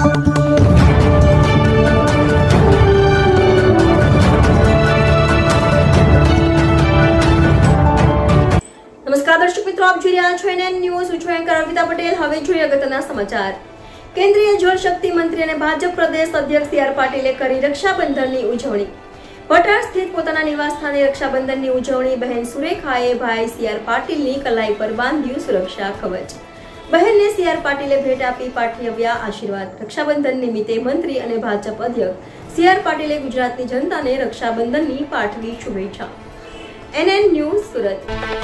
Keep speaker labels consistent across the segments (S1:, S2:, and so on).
S1: નમસ્કાર દર્શક મિત્રો, આપ જોઈ રહ્યા છો એનએન ન્યૂઝ. હું છું એન્કર અર્પિતા પટેલ. હવે જોઈએ અગત્યના સમાચાર. કેન્દ્રીય જળ શક્તિ મંત્રી અને ભાજપ પ્રદેશ અધ્યક્ષ સી આર પાટીલે કરી રક્ષાબંધનની ઉજવણી. ભટાર સ્થિત પોતાના નિવાસ સ્થાને રક્ષાબંધનની ઉજવણી. બહેન સુરેખાએ ભાઈ સી આર પાટીલની કલાઈ પર બાંધ્યું સુરક્ષા કવચ. બહેનને સી આર પાટીલે ભેટ આપી પાઠવ્યા આશીર્વાદ. રક્ષાબંધન નિમિત્તે મંત્રી અને ભાજપ અધ્યક્ષ સી આર પાટીલે ગુજરાતની જનતાને રક્ષાબંધનની પાઠવી શુભેચ્છા. NN news Surat.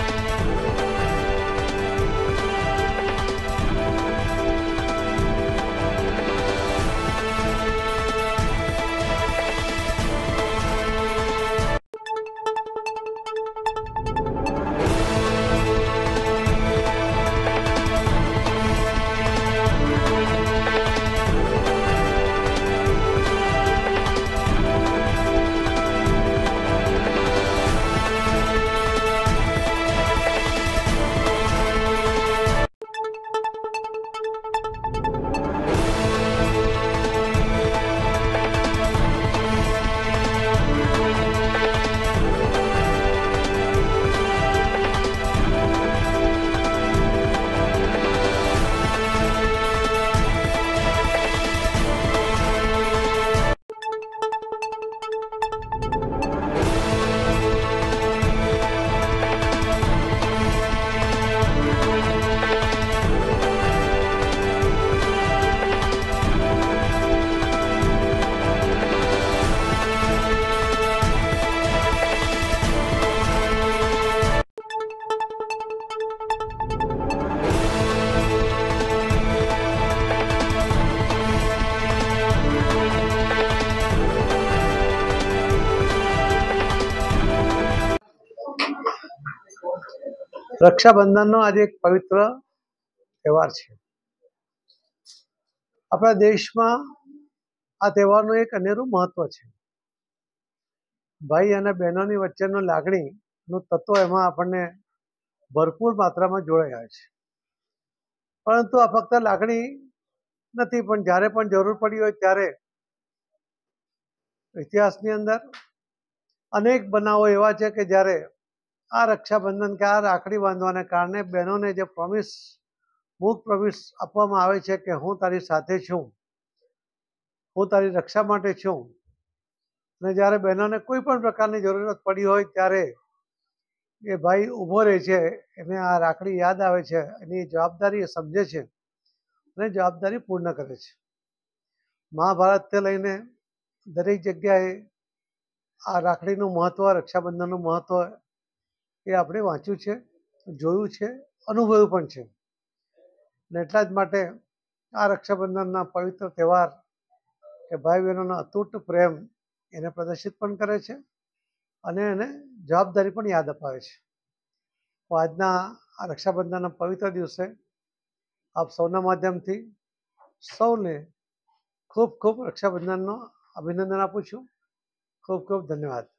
S2: રક્ષાબંધનનો આજે એક પવિત્ર તહેવાર છે. આપણા દેશમાં આ તહેવારનું એક અનેરું મહત્વ છે. ભાઈ અને બહેનોની વચ્ચેનો લાગણીનું તત્વ એમાં આપણને ભરપૂર માત્રામાં જોડાયા છે. પરંતુ આ ફક્ત લાગણી નથી, પણ જ્યારે પણ જરૂર પડી હોય ત્યારે ઇતિહાસની અંદર અનેક બનાવો એવા છે કે જ્યારે આ રક્ષાબંધન કે આ રાખડી બાંધવાને કારણે બહેનોને જે મુખ પ્રોમિસ આપવામાં આવે છે કે હું તારી સાથે છું, હું તારી રક્ષા માટે છું. અને જ્યારે બહેનોને કોઈ પણ પ્રકારની જરૂરત પડી હોય ત્યારે એ ભાઈ ઊભો રહે છે, એને આ રાખડી યાદ આવે છે, એની જવાબદારી એ સમજે છે અને જવાબદારી પૂર્ણ કરે છે. મહાભારતથી લઈને દરેક જગ્યાએ આ રાખડીનું મહત્વ, રક્ષાબંધનનું મહત્વ એ આપણે વાંચ્યું છે, જોયું છે, અનુભવ્યું પણ છે. અને એટલા જ માટે આ રક્ષાબંધનના પવિત્ર તહેવાર કે ભાઈ બહેનોનો અતૂટ પ્રેમ એને પ્રદર્શિત પણ કરે છે અને એને જવાબદારી પણ યાદ અપાવે છે. તો આજના આ રક્ષાબંધનના પવિત્ર દિવસે આપ સૌના માધ્યમથી સૌને ખૂબ ખૂબ રક્ષાબંધનનો અભિનંદન આપું છું. ખૂબ ખૂબ ધન્યવાદ.